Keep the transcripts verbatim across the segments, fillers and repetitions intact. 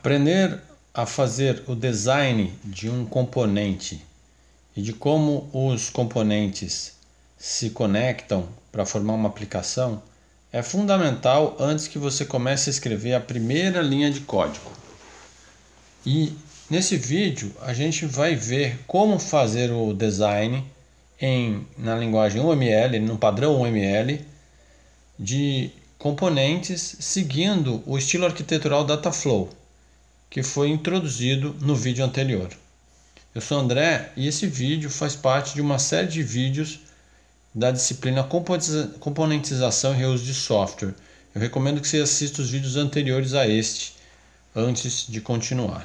Aprender a fazer o design de um componente e de como os componentes se conectam para formar uma aplicação é fundamental antes que você comece a escrever a primeira linha de código. E nesse vídeo a gente vai ver como fazer o design em, na linguagem U M L, no padrão U M L, de componentes seguindo o estilo arquitetural Dataflow, que foi introduzido no vídeo anterior. Eu sou André e esse vídeo faz parte de uma série de vídeos da disciplina Componentização e Reuso de Software. Eu recomendo que você assista os vídeos anteriores a este, antes de continuar.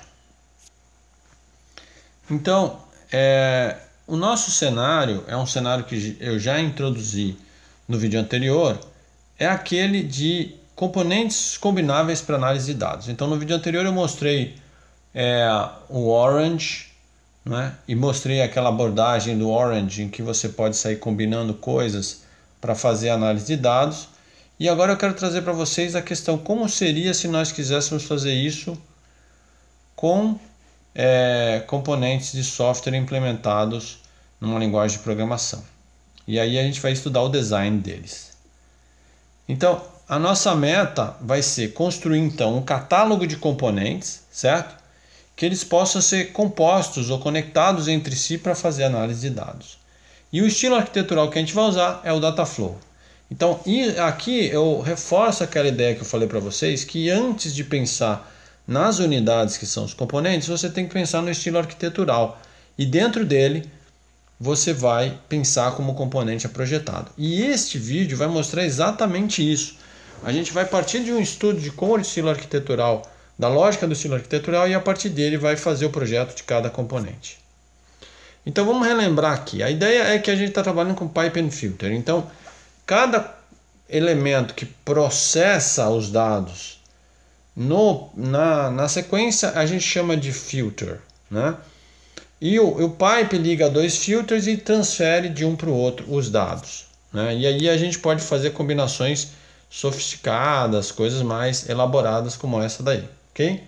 Então, é, o nosso cenário é um cenário que eu já introduzi no vídeo anterior, é aquele de componentes combináveis para análise de dados. Então, no vídeo anterior eu mostrei é, o Orange, né? E mostrei aquela abordagem do Orange em que você pode sair combinando coisas para fazer análise de dados. E agora eu quero trazer para vocês a questão como seria se nós quiséssemos fazer isso com é, componentes de software implementados numa linguagem de programação. E aí a gente vai estudar o design deles. Então, a nossa meta vai ser construir então um catálogo de componentes, certo? Que eles possam ser compostos ou conectados entre si para fazer análise de dados. E o estilo arquitetural que a gente vai usar é o Dataflow. Então, e aqui eu reforço aquela ideia que eu falei para vocês, que antes de pensar nas unidades que são os componentes, você tem que pensar no estilo arquitetural. E dentro dele, você vai pensar como o componente é projetado. E este vídeo vai mostrar exatamente isso. A gente vai partir de um estudo de como o estilo arquitetural, da lógica do estilo arquitetural, e a partir dele vai fazer o projeto de cada componente. Então vamos relembrar aqui. A ideia é que a gente está trabalhando com Pipe and Filter. Então, cada elemento que processa os dados no, na, na sequência a gente chama de filter, né? E o, o pipe liga dois filters e transfere de um para o outro os dados, né? E aí a gente pode fazer combinações sofisticadas, coisas mais elaboradas como essa daí, ok?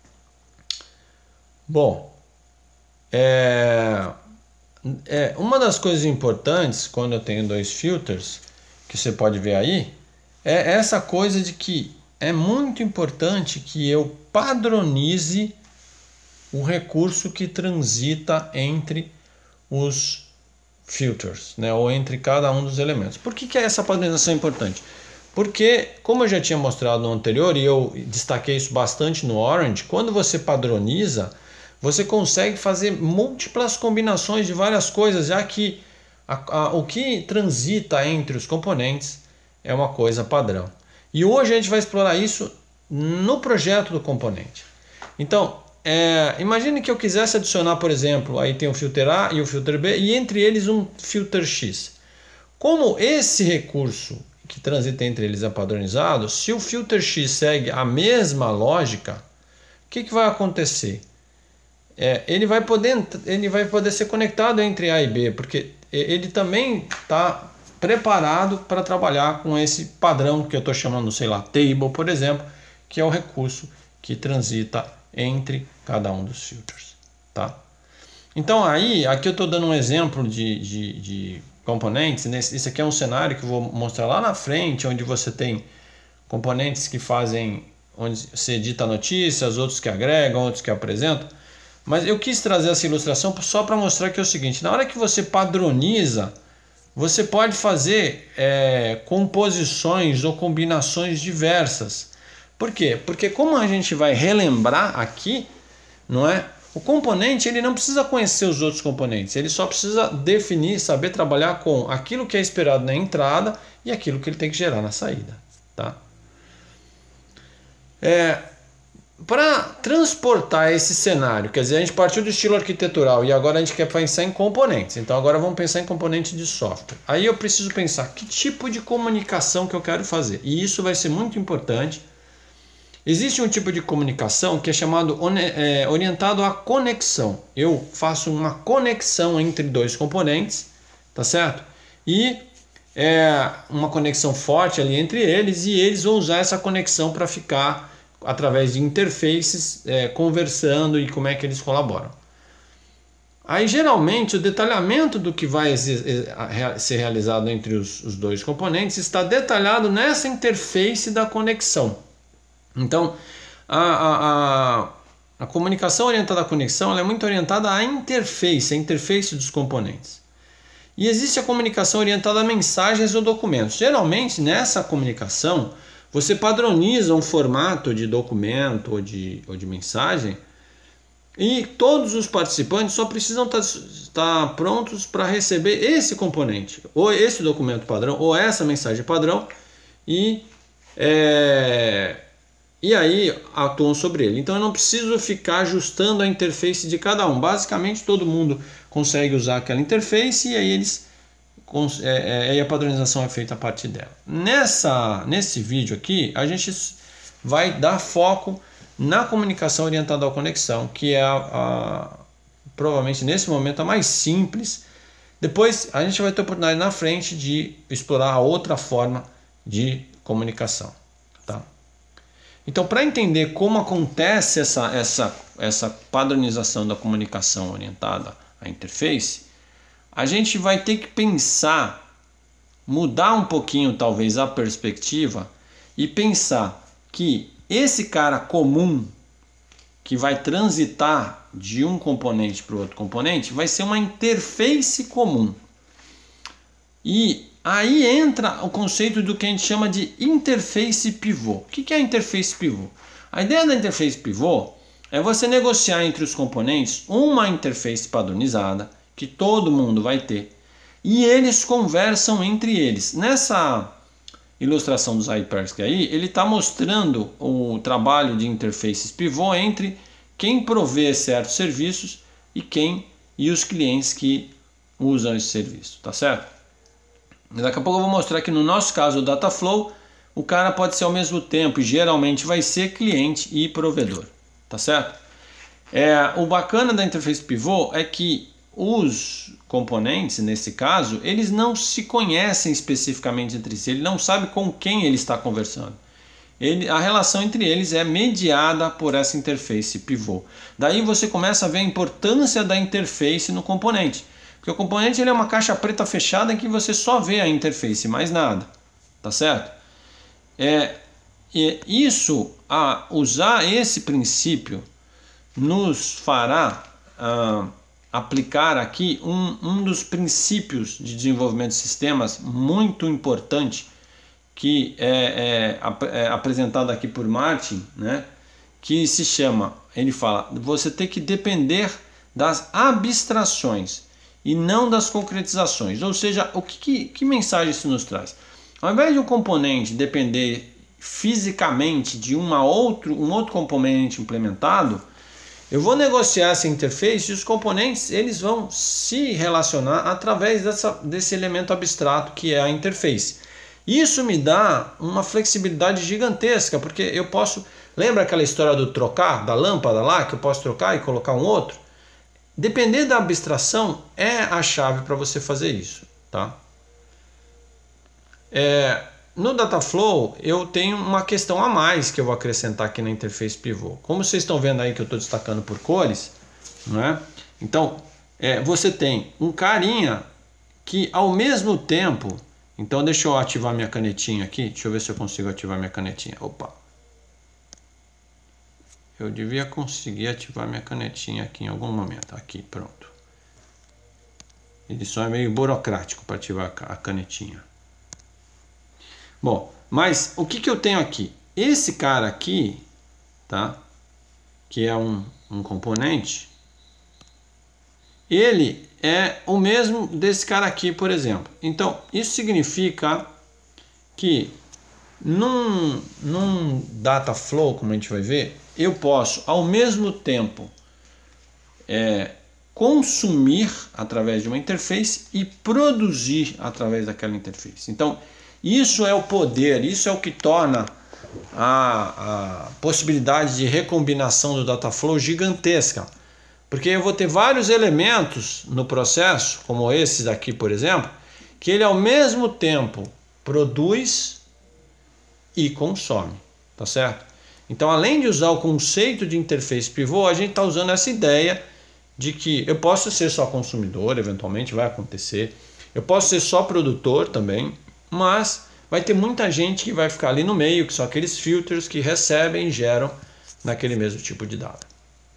Bom, é, é, uma das coisas importantes quando eu tenho dois filters, que você pode ver aí, é essa coisa de que é muito importante que eu padronize o recurso que transita entre os filters, né, ou entre cada um dos elementos. Por que que essa padronização é importante? Porque, como eu já tinha mostrado no anterior, e eu destaquei isso bastante no Orange, quando você padroniza, você consegue fazer múltiplas combinações de várias coisas, já que a, a, o que transita entre os componentes é uma coisa padrão. E hoje a gente vai explorar isso no projeto do componente. Então, É, imagine que eu quisesse adicionar, por exemplo, aí tem o filter A e o filter B, e entre eles um filter X. Como esse recurso que transita entre eles é padronizado, se o filter X segue a mesma lógica, o que, que vai acontecer? É, ele, vai poder, ele vai poder ser conectado entre A e B, porque ele também está preparado para trabalhar com esse padrão que eu estou chamando, sei lá, table, por exemplo, que é o recurso que transita entre cada um dos filters, tá? Então aí, aqui eu estou dando um exemplo de, de, de componentes. Esse aqui é um cenário que eu vou mostrar lá na frente, onde você tem componentes que fazem, onde você edita notícias, outros que agregam, outros que apresentam. Mas eu quis trazer essa ilustração só para mostrar que é o seguinte: na hora que você padroniza, você pode fazer é, composições ou combinações diversas. Por quê? Porque como a gente vai relembrar aqui, não é? O componente ele não precisa conhecer os outros componentes, ele só precisa definir, saber trabalhar com aquilo que é esperado na entrada e aquilo que ele tem que gerar na saída, tá? É, para transportar esse cenário, quer dizer, a gente partiu do estilo arquitetural e agora a gente quer pensar em componentes. Então agora vamos pensar em componentes de software. Aí eu preciso pensar que tipo de comunicação que eu quero fazer. E isso vai ser muito importante. Existe um tipo de comunicação que é chamado é, orientado à conexão. Eu faço uma conexão entre dois componentes, tá certo? E é uma conexão forte ali entre eles, e eles vão usar essa conexão para ficar através de interfaces, é, conversando e como é que eles colaboram. Aí geralmente o detalhamento do que vai ser realizado entre os, os dois componentes está detalhado nessa interface da conexão. Então a, a, a, a comunicação orientada à conexão ela é muito orientada à interface, à interface dos componentes. E existe a comunicação orientada a mensagens ou documentos. Geralmente nessa comunicação você padroniza um formato de documento ou de, ou de mensagem e todos os participantes só precisam estar, estar prontos para receber esse componente, ou esse documento padrão, ou essa mensagem padrão, e, é, e aí atuam sobre ele. Então eu não preciso ficar ajustando a interface de cada um. Basicamente todo mundo consegue usar aquela interface e aí eles é, é, a padronização é feita a partir dela. Nessa, nesse vídeo aqui a gente vai dar foco na comunicação orientada à conexão, que é a, a, provavelmente nesse momento a mais simples. Depois a gente vai ter a oportunidade na frente de explorar a outra forma de comunicação, tá? Então, para entender como acontece essa, essa, essa padronização da comunicação orientada à interface, a gente vai ter que pensar, mudar um pouquinho talvez a perspectiva e pensar que esse cara comum que vai transitar de um componente para o outro componente vai ser uma interface comum. E aí entra o conceito do que a gente chama de interface pivô. O que é a interface pivô? A ideia da interface pivô é você negociar entre os componentes uma interface padronizada que todo mundo vai ter e eles conversam entre eles. Nessa ilustração dos hypertext aí, ele está mostrando o trabalho de interfaces pivô entre quem provê certos serviços e quem e os clientes que usam esse serviço, tá certo? Daqui a pouco eu vou mostrar que no nosso caso o Dataflow, o cara pode ser ao mesmo tempo e geralmente vai ser cliente e provedor, tá certo? É, o bacana da interface pivô é que os componentes, nesse caso, eles não se conhecem especificamente entre si, ele não sabe com quem ele está conversando. Ele, a relação entre eles é mediada por essa interface pivô. Daí você começa a ver a importância da interface no componente. Porque o componente ele é uma caixa preta fechada em que você só vê a interface, mais nada. Tá certo? É, é, isso, a usar esse princípio, nos fará ah, aplicar aqui um, um dos princípios de desenvolvimento de sistemas muito importante que é, é, é apresentado aqui por Martin, né? Que se chama, ele fala, você tem que depender das abstrações e não das concretizações. Ou seja, o que, que, que mensagem isso nos traz? Ao invés de um componente depender fisicamente de uma outro, um outro componente implementado, eu vou negociar essa interface e os componentes eles vão se relacionar através dessa, desse elemento abstrato que é a interface. Isso me dá uma flexibilidade gigantesca, porque eu posso... Lembra aquela história do trocar, da lâmpada lá, que eu posso trocar e colocar um outro? Depender da abstração é a chave para você fazer isso, tá? É... No Dataflow eu tenho uma questão a mais que eu vou acrescentar aqui na interface pivô. Como vocês estão vendo aí que eu estou destacando por cores, não é? Então é, você tem um carinha que ao mesmo tempo... Então deixa eu ativar minha canetinha aqui. Deixa eu ver se eu consigo ativar minha canetinha. Opa! Eu devia conseguir ativar minha canetinha aqui em algum momento. Aqui, pronto. Ele só é meio burocrático para ativar a canetinha. Bom, mas o que, que eu tenho aqui? Esse cara aqui, tá? Que é um, um componente, ele é o mesmo desse cara aqui, por exemplo. Então, isso significa que num, num Dataflow, como a gente vai ver, eu posso, ao mesmo tempo, é, consumir através de uma interface e produzir através daquela interface. Então, isso é o poder, isso é o que torna a, a possibilidade de recombinação do Dataflow gigantesca. Porque eu vou ter vários elementos no processo, como esse daqui, por exemplo, que ele ao mesmo tempo produz e consome, tá certo? Então, além de usar o conceito de interface pivô, a gente está usando essa ideia de que eu posso ser só consumidor, eventualmente vai acontecer. Eu posso ser só produtor também, mas vai ter muita gente que vai ficar ali no meio, que são aqueles filters que recebem e geram naquele mesmo tipo de dado.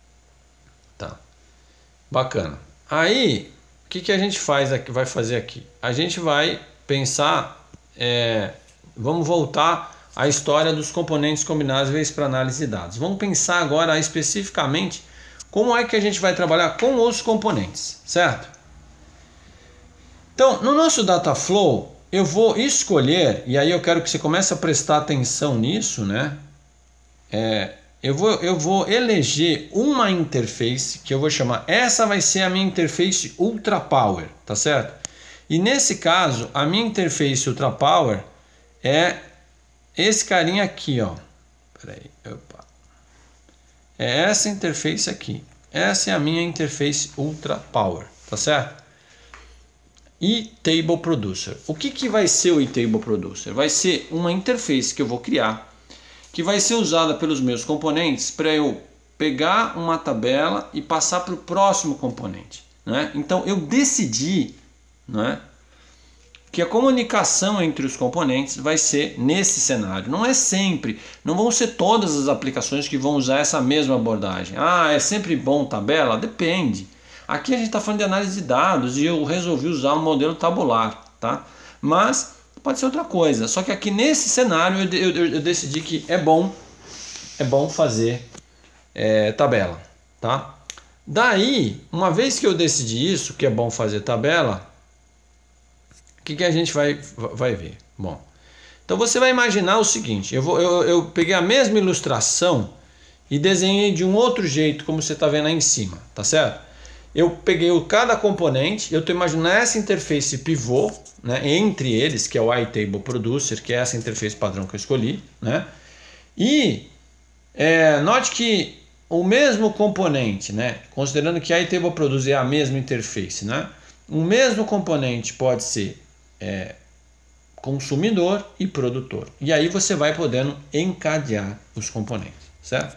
Tá. Bacana. Aí, o que, que a gente faz aqui, vai fazer aqui? A gente vai pensar, é, vamos voltar à história dos componentes combináveis para análise de dados. Vamos pensar agora especificamente como é que a gente vai trabalhar com os componentes, certo? Então, no nosso Dataflow, eu vou escolher, e aí eu quero que você comece a prestar atenção nisso, né? É, eu, vou, eu vou eleger uma interface que eu vou chamar, essa vai ser a minha interface Ultra Power, tá certo? E nesse caso, a minha interface Ultra Power é esse carinha aqui, ó. Peraí, opa. É essa interface aqui. Essa é a minha interface Ultra Power, tá certo? eTable Producer. O que, que vai ser o eTable Producer? Vai ser uma interface que eu vou criar, que vai ser usada pelos meus componentes para eu pegar uma tabela e passar para o próximo componente, né? Então eu decidi, né, que a comunicação entre os componentes vai ser nesse cenário. Não é sempre, não vão ser todas as aplicações que vão usar essa mesma abordagem. Ah, é sempre bom tabela? Depende. Aqui a gente está falando de análise de dados e eu resolvi usar um modelo tabular, tá? Mas pode ser outra coisa. Só que aqui nesse cenário eu, eu, eu decidi que é bom, é bom fazer é, tabela, tá? Daí, uma vez que eu decidi isso, que é bom fazer tabela, o que, que a gente vai, vai ver? Bom, então você vai imaginar o seguinte, eu, vou, eu, eu peguei a mesma ilustração e desenhei de um outro jeito, como você está vendo aí em cima, tá certo? Eu peguei o, cada componente, eu estou imaginando essa interface pivô, né, entre eles, que é o eTable Producer, que é essa interface padrão que eu escolhi, né? E é, note que o mesmo componente, né, considerando que a eTable Producer é a mesma interface, né, o mesmo componente pode ser é, consumidor e produtor. E aí você vai podendo encadear os componentes, certo?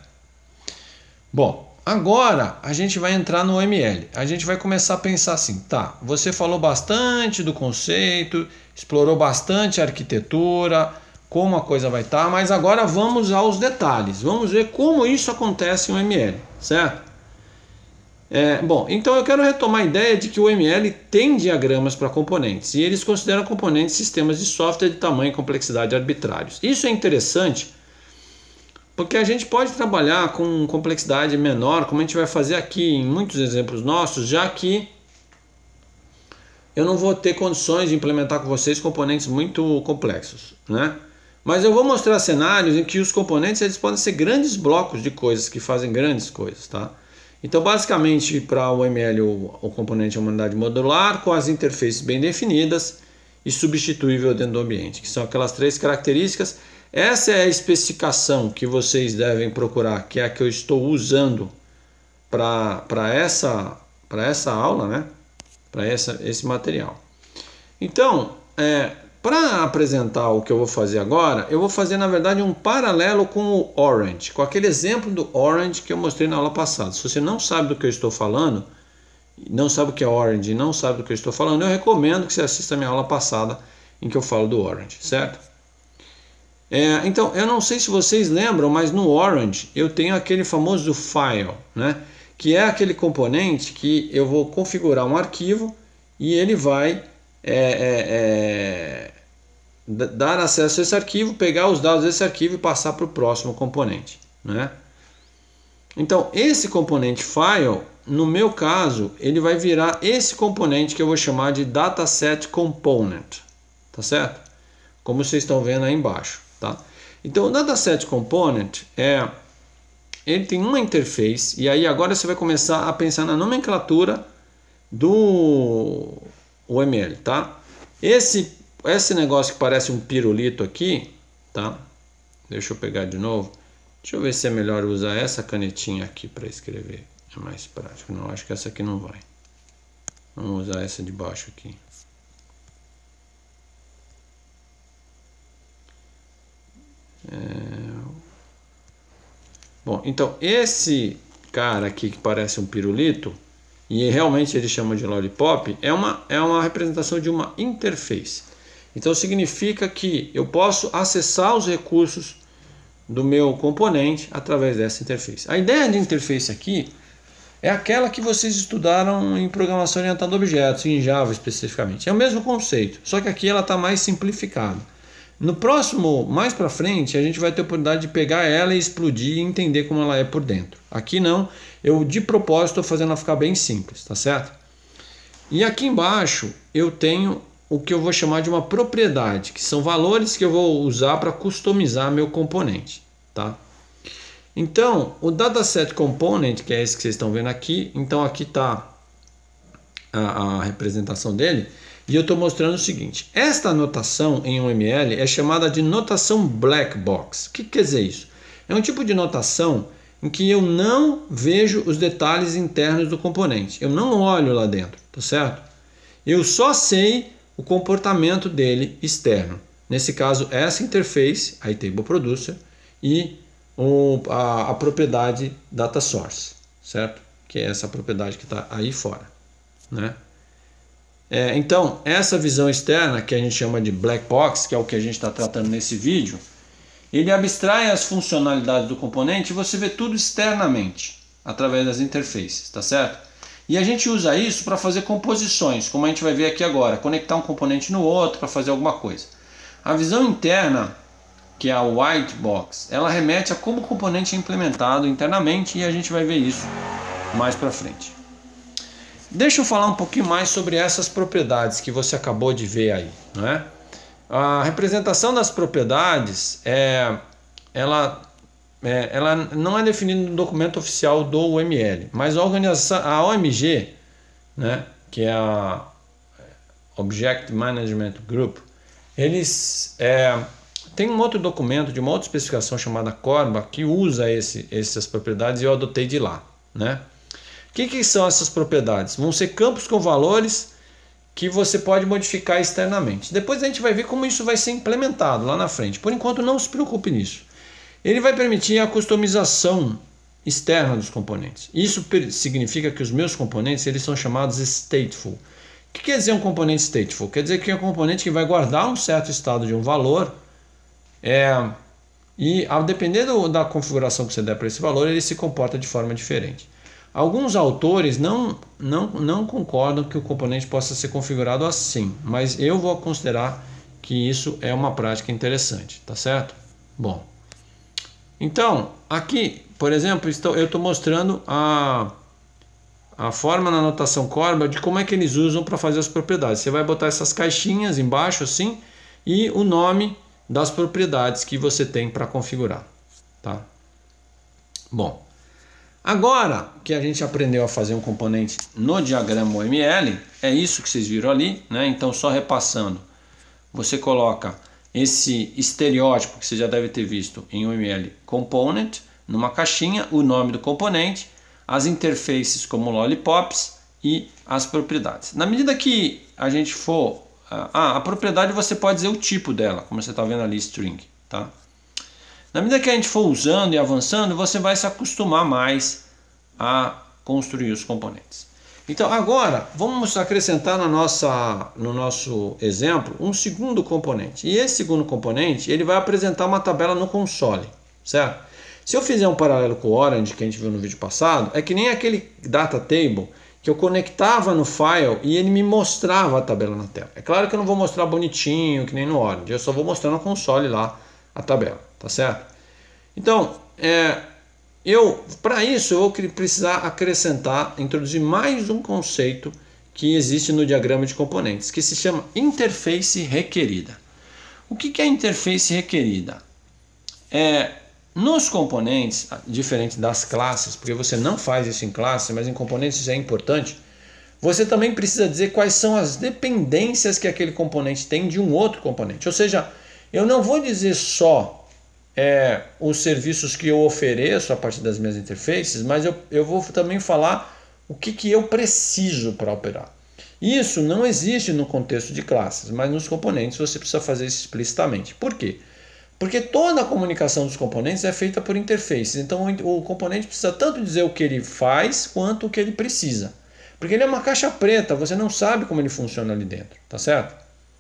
Bom, agora a gente vai entrar no O M L. A gente vai começar a pensar assim, tá, você falou bastante do conceito, explorou bastante a arquitetura, como a coisa vai estar, mas agora vamos aos detalhes. Vamos ver como isso acontece em O M L, certo? É, bom, então eu quero retomar a ideia de que o O M L tem diagramas para componentes, e eles consideram componentes sistemas de software de tamanho e complexidade arbitrários. Isso é interessante, porque a gente pode trabalhar com complexidade menor, como a gente vai fazer aqui em muitos exemplos nossos, já que eu não vou ter condições de implementar com vocês componentes muito complexos, né? Mas eu vou mostrar cenários em que os componentes eles podem ser grandes blocos de coisas que fazem grandes coisas, tá? Então, basicamente, para o O M L, o, o componente é uma unidade modular com as interfaces bem definidas e substituível dentro do ambiente, que são aquelas três características. Essa é a especificação que vocês devem procurar, que é a que eu estou usando para essa, para essa aula, né? Para esse material. Então, é, para apresentar o que eu vou fazer agora, eu vou fazer, na verdade, um paralelo com o Orange, com aquele exemplo do Orange que eu mostrei na aula passada. Se você não sabe do que eu estou falando, não sabe o que é Orange e não sabe do que eu estou falando, eu recomendo que você assista a minha aula passada em que eu falo do Orange, certo? É, então, eu não sei se vocês lembram, mas no Orange eu tenho aquele famoso file, né? Que é aquele componente que eu vou configurar um arquivo e ele vai é, é, é, dar acesso a esse arquivo, pegar os dados desse arquivo e passar para o próximo componente, né? Então, esse componente file, no meu caso, ele vai virar esse componente que eu vou chamar de dataset component, tá certo? Como vocês estão vendo aí embaixo, tá? Então, o dataset component é, ele tem uma interface, e aí agora você vai começar a pensar na nomenclatura do O M L, tá? Esse, esse negócio que parece um pirulito aqui, tá? Deixa eu pegar de novo. Deixa eu ver se é melhor usar essa canetinha aqui para escrever. É mais prático. Não, acho que essa aqui não vai. Vamos usar essa de baixo aqui. É... Bom, então esse cara aqui que parece um pirulito, e realmente ele chama de lollipop, é uma, é uma representação de uma interface. Então significa que eu posso acessar os recursos do meu componente através dessa interface. A ideia de interface aqui é aquela que vocês estudaram em programação orientada a objetos, em Java especificamente. É o mesmo conceito, só que aqui ela está mais simplificada. No próximo, mais para frente, a gente vai ter a oportunidade de pegar ela e explodir e entender como ela é por dentro. Aqui não, eu de propósito estou fazendo ela ficar bem simples, tá certo? E aqui embaixo eu tenho o que eu vou chamar de uma propriedade, que são valores que eu vou usar para customizar meu componente, tá? Então, o dataset component, que é esse que vocês estão vendo aqui, então aqui está a, a representação dele, e eu estou mostrando o seguinte: esta notação em U M L é chamada de notação black box. O que quer dizer isso? É um tipo de notação em que eu não vejo os detalhes internos do componente, eu não olho lá dentro, tá certo? Eu só sei o comportamento dele externo. Nesse caso, essa interface, a table producer, e o, a, a propriedade data source, certo? Que é essa propriedade que está aí fora, né? É, então, essa visão externa, que a gente chama de black box, que é o que a gente está tratando nesse vídeo, ele abstrai as funcionalidades do componente e você vê tudo externamente, através das interfaces, tá certo? E a gente usa isso para fazer composições, como a gente vai ver aqui agora, conectar um componente no outro para fazer alguma coisa. A visão interna, que é a white box, ela remete a como o componente é implementado internamente e a gente vai ver isso mais para frente. Deixa eu falar um pouquinho mais sobre essas propriedades que você acabou de ver aí, não é? A representação das propriedades é, ela, é, ela não é definida no documento oficial do U M L, mas a organização, a O M G, né, que é a Object Management Group, eles é, tem um outro documento de uma outra especificação chamada Corba que usa esse, essas propriedades e eu adotei de lá, né? O que, que são essas propriedades? Vão ser campos com valores que você pode modificar externamente. Depois a gente vai ver como isso vai ser implementado lá na frente. Por enquanto não se preocupe nisso. Ele vai permitir a customização externa dos componentes. Isso significa que os meus componentes eles são chamados stateful. O que quer dizer um componente stateful? Quer dizer que é um componente que vai guardar um certo estado de um valor é, e a depender do, da configuração que você der para esse valor, ele se comporta de forma diferente. Alguns autores não, não, não concordam que o componente possa ser configurado assim, mas eu vou considerar que isso é uma prática interessante, tá certo? Bom, então aqui, por exemplo, estou, eu estou mostrando a, a forma na notação Corba de como é que eles usam para fazer as propriedades. Você vai botar essas caixinhas embaixo assim e o nome das propriedades que você tem para configurar, tá? Bom, agora que a gente aprendeu a fazer um componente no diagrama U M L, é isso que vocês viram ali, né? Então só repassando, você coloca esse estereótipo que você já deve ter visto em U M L component, numa caixinha, o nome do componente, as interfaces como lollipops e as propriedades. Na medida que a gente for... Ah, a propriedade você pode dizer o tipo dela, como você está vendo ali, string, tá? Na medida que a gente for usando e avançando, você vai se acostumar mais a construir os componentes. Então agora vamos acrescentar na nossa, no nosso exemplo um segundo componente. E esse segundo componente ele vai apresentar uma tabela no console, certo? Se eu fizer um paralelo com o Orange que a gente viu no vídeo passado, é que nem aquele data table que eu conectava no file e ele me mostrava a tabela na tela. É claro que eu não vou mostrar bonitinho que nem no Orange, eu só vou mostrar no console lá a tabela, tá certo? Então, é, eu para isso eu vou precisar acrescentar, introduzir mais um conceito que existe no diagrama de componentes, que se chama interface requerida. O que é interface requerida? É, nos componentes, diferente das classes, porque você não faz isso em classe, mas em componentes isso é importante, você também precisa dizer quais são as dependências que aquele componente tem de um outro componente. Ou seja, eu não vou dizer só É, os serviços que eu ofereço a partir das minhas interfaces, mas eu, eu vou também falar o que, que eu preciso para operar. Isso não existe no contexto de classes, mas nos componentes você precisa fazer isso explicitamente. Por quê? Porque toda a comunicação dos componentes é feita por interfaces. Então o componente precisa tanto dizer o que ele faz quanto o que ele precisa. Porque ele é uma caixa preta, você não sabe como ele funciona ali dentro, tá certo?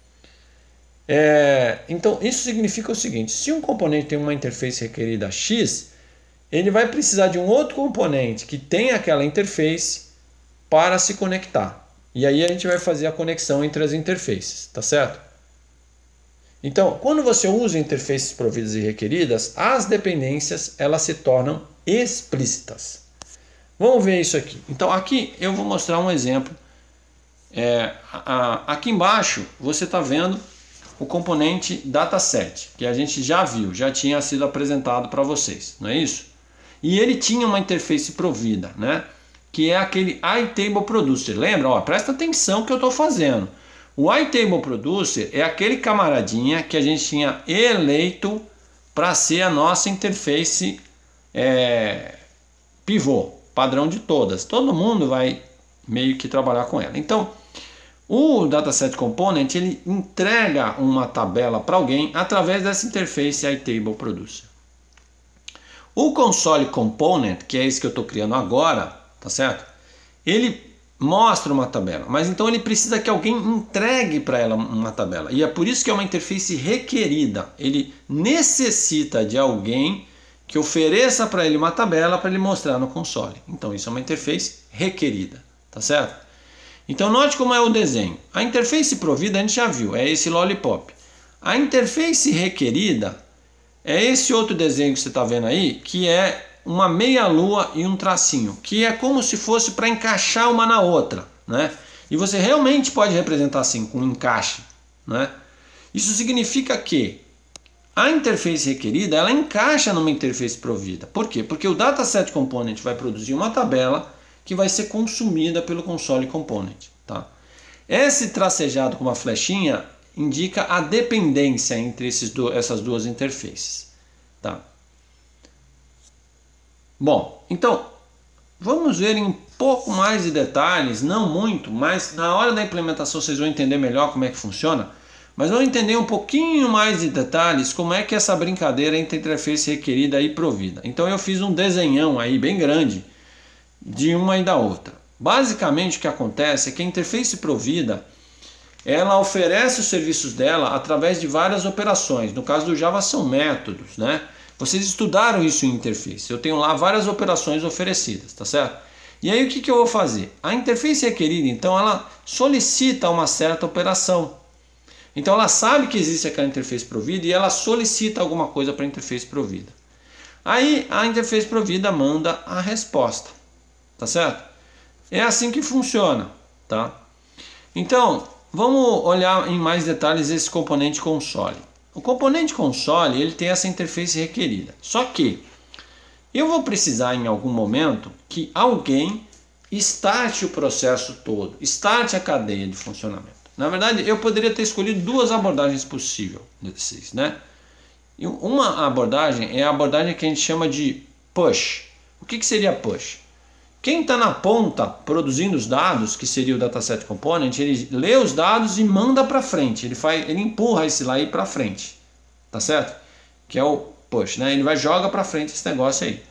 É, então isso significa o seguinte: se um componente tem uma interface requerida X, ele vai precisar de um outro componente que tem aquela interface para se conectar. E aí a gente vai fazer a conexão entre as interfaces, tá certo? Então, quando você usa interfaces providas e requeridas, as dependências elas se tornam explícitas. Vamos ver isso aqui. Então, aqui eu vou mostrar um exemplo. É, a, aqui embaixo você está vendo o componente dataset, que a gente já viu, já tinha sido apresentado para vocês, não é isso? E ele tinha uma interface provida, né? Que é aquele iTableProducer. Lembra? Ó, presta atenção que eu estou fazendo. O iTableProducer é aquele camaradinha que a gente tinha eleito para ser a nossa interface é, pivô, padrão de todas. Todo mundo vai meio que trabalhar com ela. Então, o Dataset Component ele entrega uma tabela para alguém através dessa interface iTableProducer. O Console Component, que é esse que eu estou criando agora, tá certo? Ele mostra uma tabela, mas então ele precisa que alguém entregue para ela uma tabela. E é por isso que é uma interface requerida. Ele necessita de alguém que ofereça para ele uma tabela para ele mostrar no console. Então isso é uma interface requerida, tá certo? Então note como é o desenho. A interface provida a gente já viu, é esse lollipop. A interface requerida é esse outro desenho que você está vendo aí, que é uma meia lua e um tracinho, que é como se fosse para encaixar uma na outra, né? E você realmente pode representar assim, com um encaixe, né? Isso significa que a interface requerida, ela encaixa numa interface provida. Por quê? Porque o Dataset Component vai produzir uma tabela que vai ser consumida pelo Console Component, tá? Esse tracejado com uma flechinha indica a dependência entre esses do, essas duas interfaces, tá? Bom, então, vamos ver em um pouco mais de detalhes, não muito, mas na hora da implementação vocês vão entender melhor como é que funciona, mas vamos entender um pouquinho mais de detalhes como é que é essa brincadeira entre interface requerida e provida. Então eu fiz um desenhão aí bem grande de uma e da outra. Basicamente o que acontece é que a interface provida, ela oferece os serviços dela através de várias operações. No caso do Java são métodos, né? Vocês estudaram isso em interface. Eu tenho lá várias operações oferecidas, tá certo? E aí o que, que eu vou fazer? A interface requerida, então, ela solicita uma certa operação. Então ela sabe que existe aquela interface provida e ela solicita alguma coisa para a interface provida. Aí a interface provida manda a resposta, tá certo? É assim que funciona, tá? Então, vamos olhar em mais detalhes esse componente console. O componente console ele tem essa interface requerida. Só que eu vou precisar em algum momento que alguém starte o processo todo, starte a cadeia de funcionamento. Na verdade, eu poderia ter escolhido duas abordagens possíveis, né? E uma abordagem é a abordagem que a gente chama de push. O que, que seria push? Quem está na ponta produzindo os dados, que seria o Dataset Component, ele lê os dados e manda para frente. Ele, faz, ele empurra esse lá e para frente. Tá certo? Que é o push, né? Ele vai joga para frente esse negócio aí.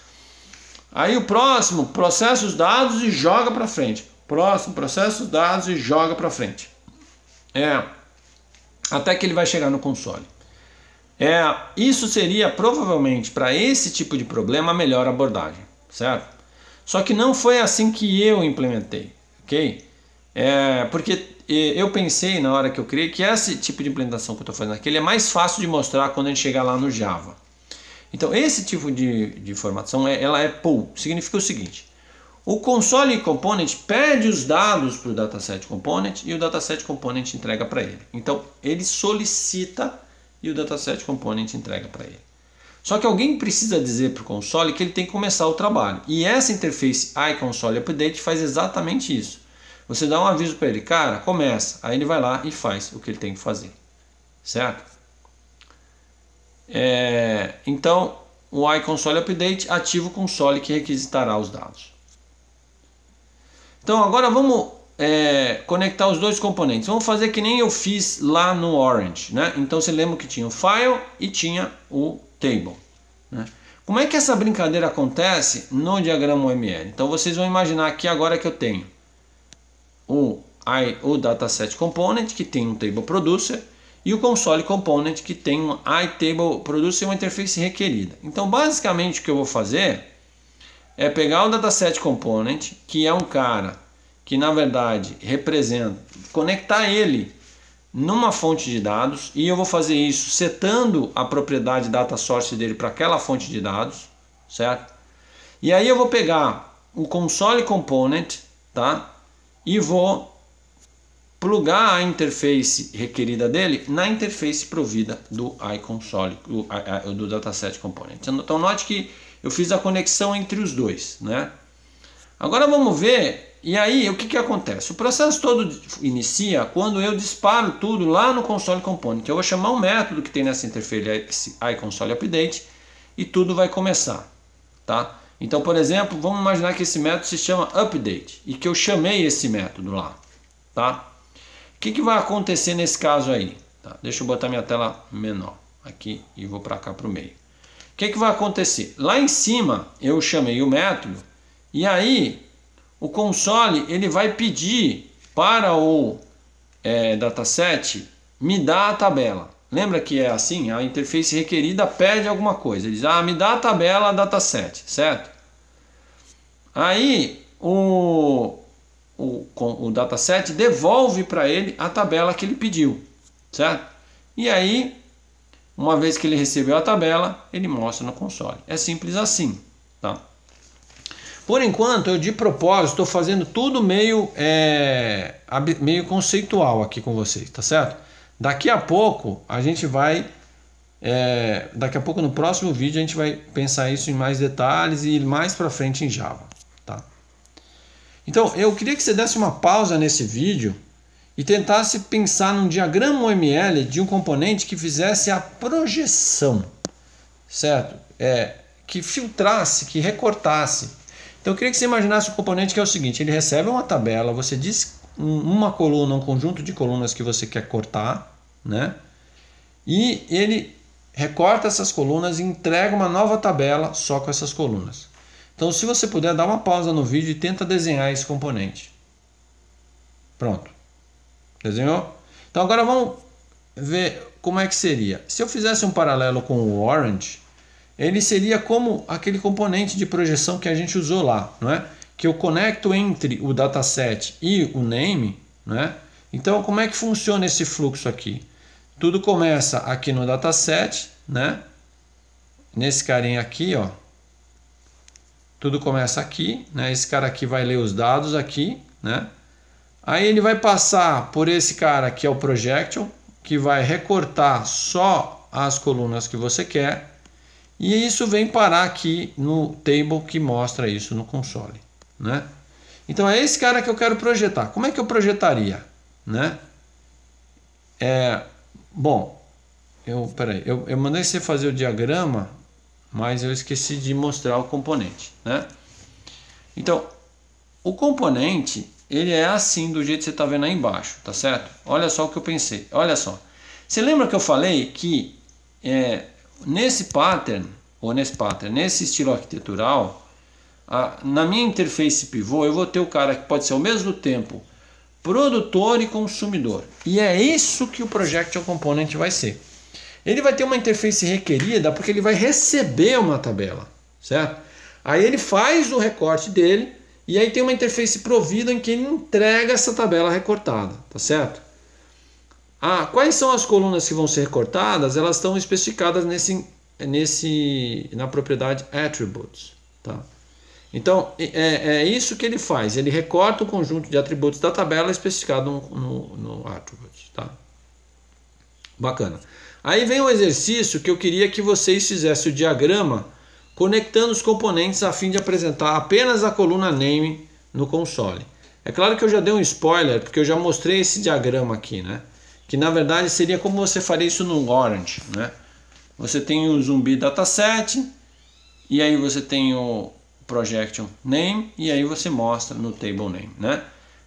Aí o próximo processa os dados e joga para frente. Próximo processa os dados e joga para frente. É, até que ele vai chegar no console. É, isso seria provavelmente para esse tipo de problema a melhor abordagem, certo? Só que não foi assim que eu implementei, ok? É, porque eu pensei na hora que eu criei que esse tipo de implementação que eu estou fazendo aqui ele é mais fácil de mostrar quando a gente chegar lá no Java. Então esse tipo de, de informação ela é pull, significa o seguinte: o Console Component pede os dados para o Dataset Component e o Dataset Component entrega para ele. Então ele solicita e o Dataset Component entrega para ele. Só que alguém precisa dizer para o console que ele tem que começar o trabalho. E essa interface iConsoleUpdate faz exatamente isso. Você dá um aviso para ele, cara, começa. Aí ele vai lá e faz o que ele tem que fazer. Certo? É, então, o iConsoleUpdate ativa o console que requisitará os dados. Então agora vamos é, conectar os dois componentes? Vamos fazer que nem eu fiz lá no Orange, né? Então você lembra que tinha o file e tinha o table, né? Como é que essa brincadeira acontece no diagrama U M L? Então vocês vão imaginar aqui agora que eu tenho o, I, o dataset component, que tem um table producer, e o console component, que tem um iTableProducer e uma interface requerida. Então basicamente o que eu vou fazer é pegar o dataset component, que é um cara que na verdade representa, conectar ele numa fonte de dados, e eu vou fazer isso setando a propriedade data source dele para aquela fonte de dados, certo? E aí eu vou pegar o console component, tá? E vou plugar a interface requerida dele na interface provida do iConsole, do, do dataset component. Então note que eu fiz a conexão entre os dois, né? Agora vamos ver. E aí, o que, que acontece? O processo todo inicia quando eu disparo tudo lá no console component. Eu vou chamar um método que tem nessa interface iConsoleUpdate e tudo vai começar, tá? Então, por exemplo, vamos imaginar que esse método se chama update e que eu chamei esse método lá, tá? O que, que vai acontecer nesse caso aí? Tá? Deixa eu botar minha tela menor aqui e vou para cá para o meio. O que, que vai acontecer? Lá em cima eu chamei o método e aí o console ele vai pedir para o é, dataset me dar a tabela. Lembra que é assim? A interface requerida pede alguma coisa. Ele diz, ah, me dá a tabela dataset, certo? Aí o, o, o dataset devolve para ele a tabela que ele pediu, certo? E aí, uma vez que ele recebeu a tabela, ele mostra no console. É simples assim, tá? Por enquanto, eu de propósito estou fazendo tudo meio, é, meio conceitual aqui com vocês, tá certo? Daqui a pouco a gente vai, é, daqui a pouco no próximo vídeo a gente vai pensar isso em mais detalhes e mais para frente em Java, tá? Então eu queria que você desse uma pausa nesse vídeo e tentasse pensar num diagrama U M L de um componente que fizesse a projeção, certo? É, que filtrasse, que recortasse. Então eu queria que você imaginasse o componente que é o seguinte, ele recebe uma tabela, você diz uma coluna, um conjunto de colunas que você quer cortar, né? E ele recorta essas colunas e entrega uma nova tabela só com essas colunas. Então se você puder, dá uma pausa no vídeo e tenta desenhar esse componente. Pronto. Desenhou? Então agora vamos ver como é que seria. Se eu fizesse um paralelo com o Orange, ele seria como aquele componente de projeção que a gente usou lá, não é? Que eu conecto entre o dataset e o name, não é? Então, como é que funciona esse fluxo aqui? Tudo começa aqui no dataset, né? Nesse carinha aqui, ó. Tudo começa aqui, né? Esse cara aqui vai ler os dados aqui, né? Aí ele vai passar por esse cara que é o projection, que vai recortar só as colunas que você quer. E isso vem parar aqui no table que mostra isso no console, né? Então é esse cara que eu quero projetar. Como é que eu projetaria, né? É, bom, eu, peraí, eu, eu mandei você fazer o diagrama, mas eu esqueci de mostrar o componente, né? Então, o componente, ele é assim do jeito que você está vendo aí embaixo, tá certo? Olha só o que eu pensei, olha só. Você lembra que eu falei que é, nesse pattern, ou nesse pattern, nesse estilo arquitetural, a, na minha interface pivô, eu vou ter o cara que pode ser ao mesmo tempo produtor e consumidor. E é isso que o Projection Component vai ser. Ele vai ter uma interface requerida porque ele vai receber uma tabela, certo? Aí ele faz o recorte dele e aí tem uma interface provida em que ele entrega essa tabela recortada, tá certo? Ah, quais são as colunas que vão ser recortadas? Elas estão especificadas nesse, nesse, na propriedade Attributes. Tá? Então, é, é isso que ele faz. Ele recorta o conjunto de atributos da tabela especificado no, no, no Attributes. Tá? Bacana. Aí vem o exercício que eu queria que vocês fizessem o diagrama conectando os componentes a fim de apresentar apenas a coluna name no console. É claro que eu já dei um spoiler, porque eu já mostrei esse diagrama aqui, né? Que na verdade seria como você faria isso no Orange, né? Você tem o zumbi dataset, e aí você tem o projection name, e aí você mostra no table name, né?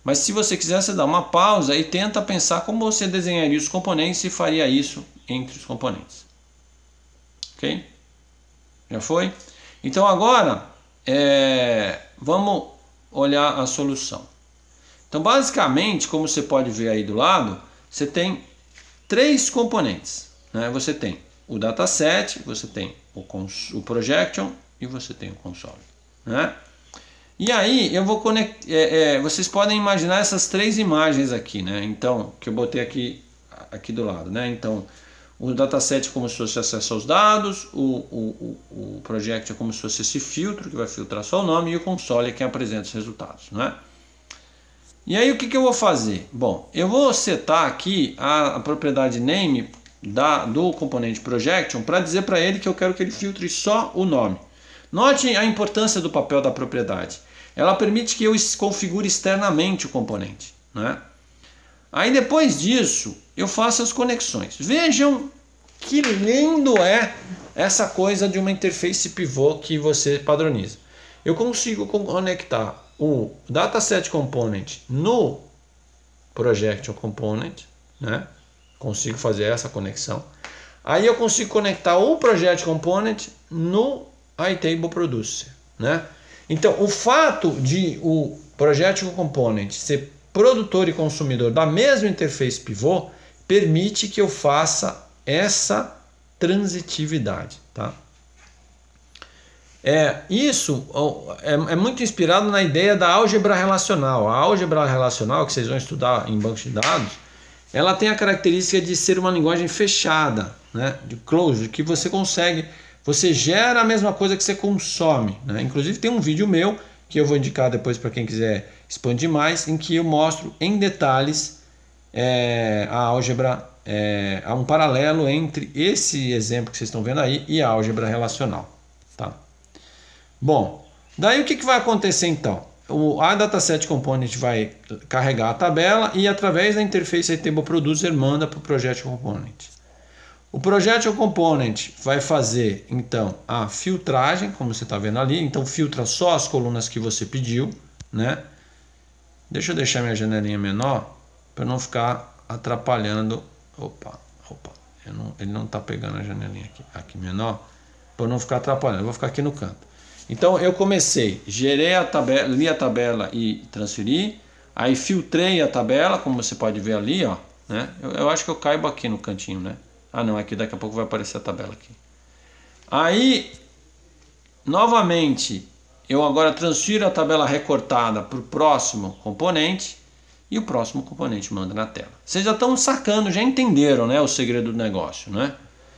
Mas se você quiser, você dá uma pausa e tenta pensar como você desenharia os componentes e faria isso entre os componentes. Ok? Já foi? Então agora, é, vamos olhar a solução. Então basicamente, como você pode ver aí do lado, você tem três componentes, né? Você tem o dataset, você tem o, o projection e você tem o console, né? E aí eu vou conectar, é, é, vocês podem imaginar essas três imagens aqui, né? Então, que eu botei aqui, aqui do lado, né? Então, o dataset é como se fosse acesso aos dados, o, o, o, o project é como se fosse esse filtro que vai filtrar só o nome, e o console é quem apresenta os resultados, né? E aí o que, que eu vou fazer? Bom, eu vou setar aqui a, a propriedade name da, do componente projection para dizer para ele que eu quero que ele filtre só o nome. Note a importância do papel da propriedade. Ela permite que eu configure externamente o componente, né? Aí depois disso eu faço as conexões. Vejam que lindo é essa coisa de uma interface pivô que você padroniza. Eu consigo conectar o dataset component no projection component, né? Consigo fazer essa conexão. Aí eu consigo conectar o project component no iTable producer, né? Então, o fato de o projection component ser produtor e consumidor da mesma interface pivô permite que eu faça essa transitividade, tá? É, isso é, é muito inspirado na ideia da álgebra relacional. A álgebra relacional, que vocês vão estudar em bancos de dados, ela tem a característica de ser uma linguagem fechada, né? De closure, que você consegue, você gera a mesma coisa que você consome, né? Inclusive tem um vídeo meu, que eu vou indicar depois para quem quiser expandir mais, em que eu mostro em detalhes é, a álgebra, é, há um paralelo entre esse exemplo que vocês estão vendo aí e a álgebra relacional, tá? Bom, daí o que, que vai acontecer então? O a dataset component vai carregar a tabela e através da interface iTable producer manda para o projection component. O projection component vai fazer então a filtragem, como você está vendo ali, então filtra só as colunas que você pediu, né? Deixa eu deixar minha janelinha menor para não ficar atrapalhando. Opa, opa, eu não, ele não está pegando a janelinha aqui, aqui menor, para não ficar atrapalhando. Eu vou ficar aqui no canto. Então eu comecei, gerei a tabela, li a tabela e transferi, aí filtrei a tabela, como você pode ver ali, ó, né? Eu, eu acho que eu caibo aqui no cantinho, né? Ah não, aqui daqui a pouco vai aparecer a tabela aqui. Aí, novamente, eu agora transfiro a tabela recortada para o próximo componente e o próximo componente manda na tela. Vocês já estão sacando, já entenderam, né, o segredo do negócio, né?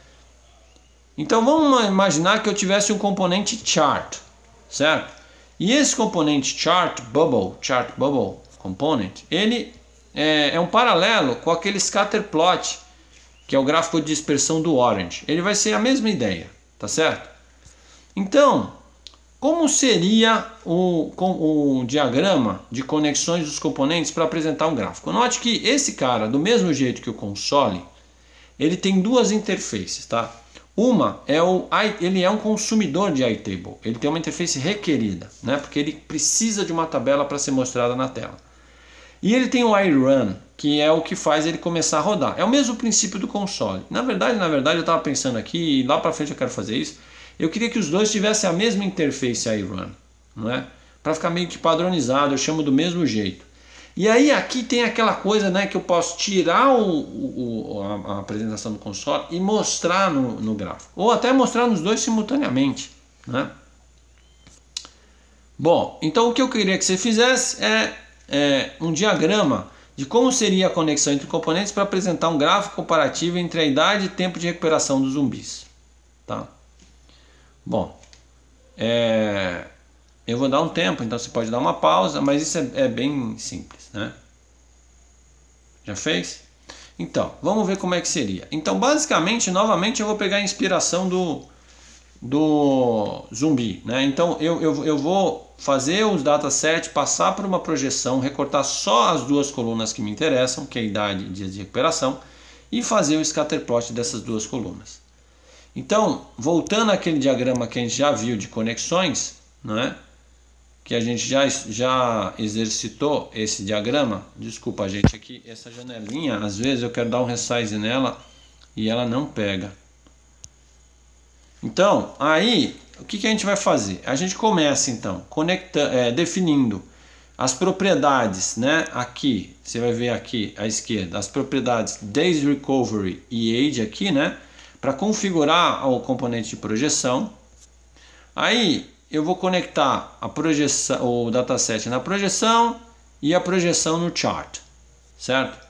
Então vamos imaginar que eu tivesse um componente chart, certo? E esse componente chart bubble, chart bubble component, ele é, é um paralelo com aquele scatter plot, que é o gráfico de dispersão do Orange. Ele vai ser a mesma ideia, tá certo? Então, como seria o, o diagrama de conexões dos componentes para apresentar um gráfico? Note que esse cara, do mesmo jeito que o console, ele tem duas interfaces, tá? Uma é o ele é um consumidor de iTable, ele tem uma interface requerida, né? Porque ele precisa de uma tabela para ser mostrada na tela. E ele tem o iRun, que é o que faz ele começar a rodar. É o mesmo princípio do console. Na verdade, na verdade, eu estava pensando aqui, e lá para frente eu quero fazer isso. Eu queria que os dois tivessem a mesma interface iRun, não é? Para ficar meio que padronizado, eu chamo do mesmo jeito. E aí aqui tem aquela coisa, né, que eu posso tirar o, o, a, a apresentação do console e mostrar no, no gráfico. Ou até mostrar nos dois simultaneamente, né? Bom, então o que eu queria que você fizesse é, é um diagrama de como seria a conexão entre componentes para apresentar um gráfico comparativo entre a idade e tempo de recuperação dos zumbis, tá? Bom, é... eu vou dar um tempo, então você pode dar uma pausa, mas isso é, é bem simples, né? Já fez? Então, vamos ver como é que seria. Então, basicamente, novamente, eu vou pegar a inspiração do, do zumbi, né? Então, eu, eu, eu vou fazer os datasets, passar por uma projeção, recortar só as duas colunas que me interessam, que é a idade e dias de recuperação, e fazer o scatterplot dessas duas colunas. Então, voltando àquele diagrama que a gente já viu de conexões, né? que a gente já, já exercitou esse diagrama. Desculpa, gente, aqui essa janelinha, às vezes eu quero dar um resize nela e ela não pega. Então, aí, o que, que a gente vai fazer? A gente começa, então, conecta, é, definindo as propriedades, né? Aqui, você vai ver aqui à esquerda, as propriedades Days Recovery e Age aqui, né? Para configurar o componente de projeção. Aí, eu vou conectar a projeção, o dataset na projeção e a projeção no chart, certo?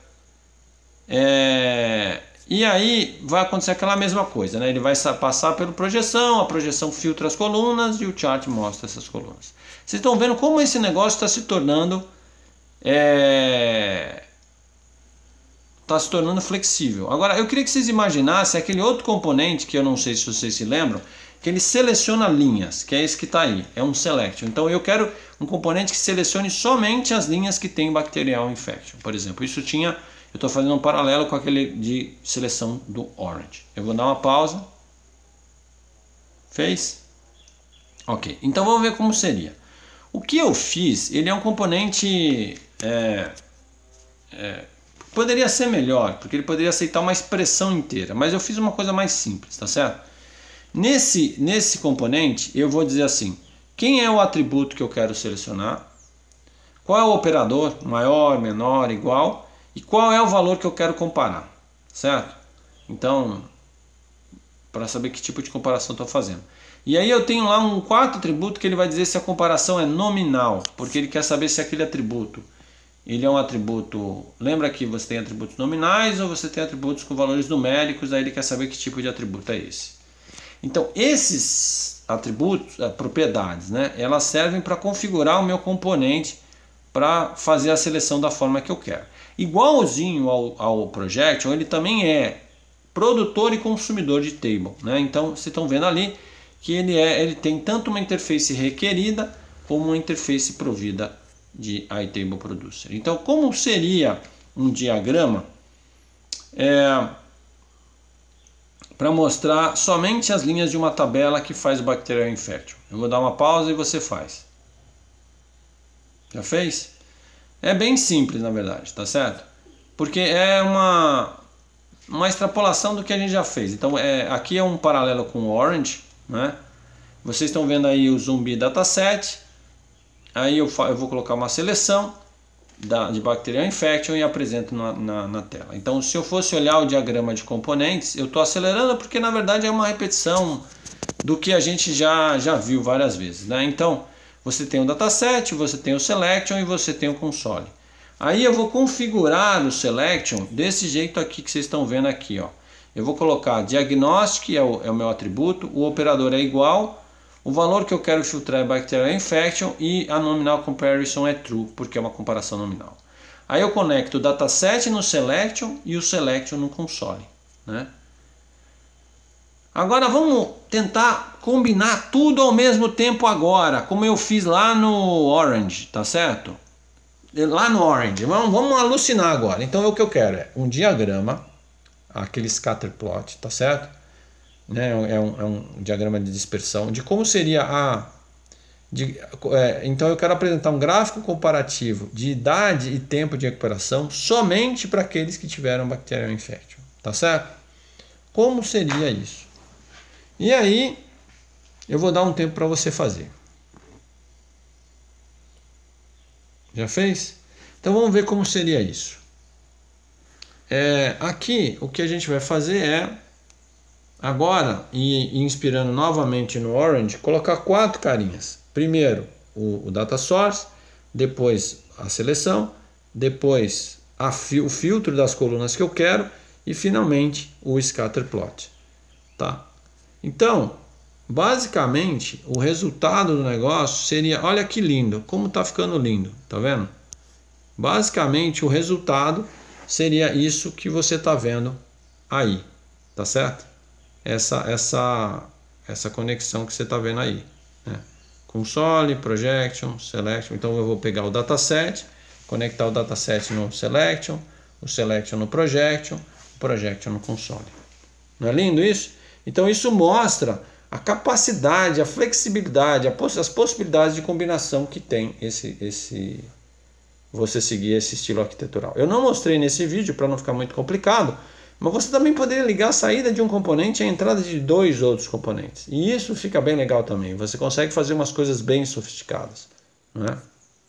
É... E aí vai acontecer aquela mesma coisa, né? Ele vai passar pela projeção, a projeção filtra as colunas e o chart mostra essas colunas. Vocês estão vendo como esse negócio está se tornando é... está se tornando flexível. Agora, eu queria que vocês imaginassem aquele outro componente que eu não sei se vocês se lembram, que ele seleciona linhas, que é esse que está aí, é um selection. Então eu quero um componente que selecione somente as linhas que tem bacterial infection. Por exemplo, isso tinha, eu estou fazendo um paralelo com aquele de seleção do Orange. Eu vou dar uma pausa. Fez? Ok, então vamos ver como seria. O que eu fiz, ele é um componente... É, é, poderia ser melhor, porque ele poderia aceitar uma expressão inteira, mas eu fiz uma coisa mais simples, tá certo? Nesse, nesse componente, eu vou dizer assim, quem é o atributo que eu quero selecionar, qual é o operador, maior, menor, igual, e qual é o valor que eu quero comparar, certo? Então, para saber que tipo de comparação estou fazendo. E aí eu tenho lá um quarto atributo que ele vai dizer se a comparação é nominal, porque ele quer saber se aquele atributo, ele é um atributo, lembra que você tem atributos nominais ou você tem atributos com valores numéricos, aí ele quer saber que tipo de atributo é esse. Então, esses atributos, propriedades, né, elas servem para configurar o meu componente para fazer a seleção da forma que eu quero. Igualzinho ao, ao Projection, ele também é produtor e consumidor de table, né? Então, vocês estão vendo ali que ele, é, ele tem tanto uma interface requerida como uma interface provida de iTableProducer. Então, como seria um diagrama? É... para mostrar somente as linhas de uma tabela que faz o Bacterial Infection. Eu vou dar uma pausa e você faz. Já fez? É bem simples, na verdade, tá certo? Porque é uma, uma extrapolação do que a gente já fez. Então, é, aqui é um paralelo com o Orange, né? Vocês estão vendo aí o Zumbi Dataset. Aí eu, eu vou colocar uma seleção Da, de Bacterial Infection e apresento na, na, na tela. Então, se eu fosse olhar o diagrama de componentes, eu estou acelerando porque na verdade é uma repetição do que a gente já, já viu várias vezes, né? Então, você tem o dataset, você tem o selection e você tem o console. Aí eu vou configurar o selection desse jeito aqui que vocês estão vendo aqui, ó. Eu vou colocar diagnostic, é o, é o meu atributo, o operador é igual, o valor que eu quero filtrar é Bacterial Infection e a Nominal Comparison é True, porque é uma comparação nominal. Aí eu conecto o dataset no selection e o selection no console, né? Agora vamos tentar combinar tudo ao mesmo tempo agora, como eu fiz lá no Orange, tá certo? Lá no Orange, vamos, vamos alucinar agora. Então o que eu quero é um diagrama, aquele scatter plot, tá certo? Né? É, um, é um diagrama de dispersão, de como seria a... De, é, então eu quero apresentar um gráfico comparativo de idade e tempo de recuperação somente para aqueles que tiveram Bacterial Infection, tá certo? Como seria isso? E aí eu vou dar um tempo para você fazer. Já fez? Então vamos ver como seria isso. É, aqui o que a gente vai fazer é agora, e inspirando novamente no Orange, colocar quatro carinhas. Primeiro o, o data source, depois a seleção, depois a fi, o filtro das colunas que eu quero e finalmente o scatter plot, tá? Então, basicamente, o resultado do negócio seria, olha que lindo, como está ficando lindo, tá vendo? Basicamente, o resultado seria isso que você está vendo aí, tá certo? Essa, essa, essa conexão que você está vendo aí, né? Console, Projection, Selection. Então eu vou pegar o dataset, conectar o dataset no Selection, o Selection no Projection, o Projection no Console. Não é lindo isso? Então isso mostra a capacidade, a flexibilidade, a poss as possibilidades de combinação que tem esse, esse, você seguir esse estilo arquitetural. Eu não mostrei nesse vídeo para não ficar muito complicado, mas você também poderia ligar a saída de um componente e a entrada de dois outros componentes. E isso fica bem legal também. Você consegue fazer umas coisas bem sofisticadas, não é?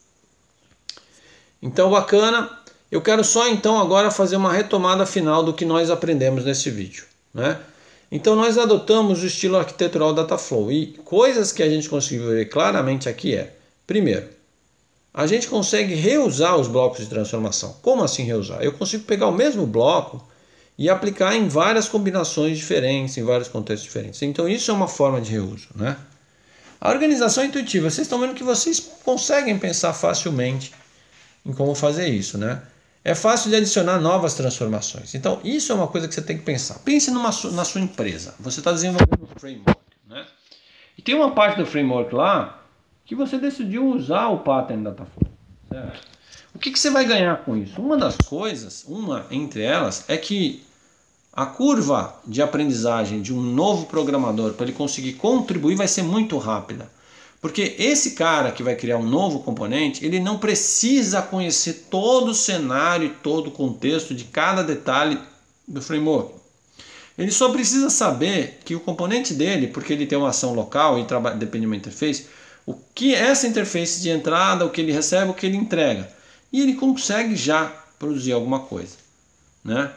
Então, bacana. Eu quero só então agora fazer uma retomada final do que nós aprendemos nesse vídeo, né? Então nós adotamos o estilo arquitetural Dataflow e coisas que a gente conseguiu ver claramente aqui é, primeiro, a gente consegue reusar os blocos de transformação. Como assim reusar? Eu consigo pegar o mesmo bloco e aplicar em várias combinações diferentes, em vários contextos diferentes. Então isso é uma forma de reuso, né? A organização intuitiva, vocês estão vendo que vocês conseguem pensar facilmente em como fazer isso, né? É fácil de adicionar novas transformações. Então, isso é uma coisa que você tem que pensar. Pense numa, na sua empresa. Você está desenvolvendo um framework, né? E tem uma parte do framework lá que você decidiu usar o pattern Dataflow, certo? O que, que você vai ganhar com isso? Uma das coisas, uma entre elas, é que a curva de aprendizagem de um novo programador para ele conseguir contribuir vai ser muito rápida. Porque esse cara que vai criar um novo componente, ele não precisa conhecer todo o cenário e todo o contexto de cada detalhe do framework. Ele só precisa saber que o componente dele, porque ele tem uma ação local e depende de uma interface, o que é essa interface de entrada, o que ele recebe, o que ele entrega. E ele consegue já produzir alguma coisa, né?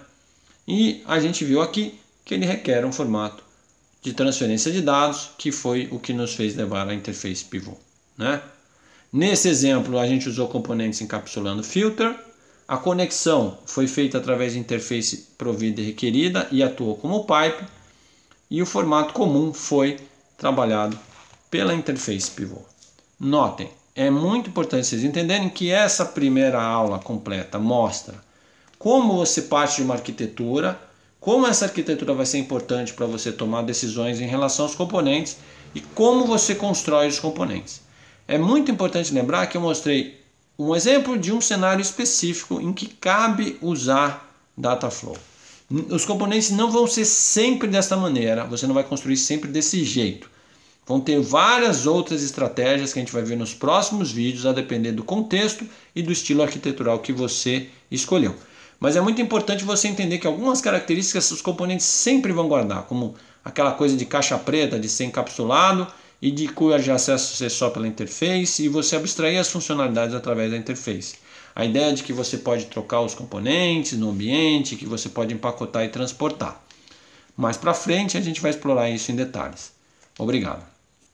E a gente viu aqui que ele requer um formato de transferência de dados, que foi o que nos fez levar à interface pivô, né? Nesse exemplo, a gente usou componentes encapsulando filter, a conexão foi feita através de interface provida e requerida e atuou como pipe, e o formato comum foi trabalhado pela interface pivô. Notem, é muito importante vocês entenderem que essa primeira aula completa mostra como você parte de uma arquitetura, como essa arquitetura vai ser importante para você tomar decisões em relação aos componentes e como você constrói os componentes. É muito importante lembrar que eu mostrei um exemplo de um cenário específico em que cabe usar Dataflow. Os componentes não vão ser sempre desta maneira, você não vai construir sempre desse jeito. Vão ter várias outras estratégias que a gente vai ver nos próximos vídeos, a depender do contexto e do estilo arquitetural que você escolheu. Mas é muito importante você entender que algumas características os componentes sempre vão guardar, como aquela coisa de caixa preta, de ser encapsulado e de cujo acesso ser só pela interface e você abstrair as funcionalidades através da interface. A ideia de que você pode trocar os componentes no ambiente, que você pode empacotar e transportar. Mais para frente a gente vai explorar isso em detalhes. Obrigado.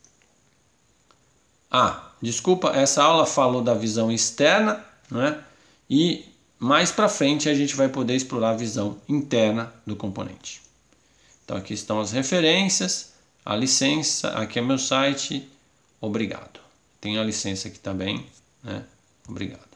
Ah, desculpa, essa aula falou da visão externa, né? E mais para frente a gente vai poder explorar a visão interna do componente. Então aqui estão as referências, a licença, aqui é meu site, obrigado. Tem a licença aqui também, né? Obrigado.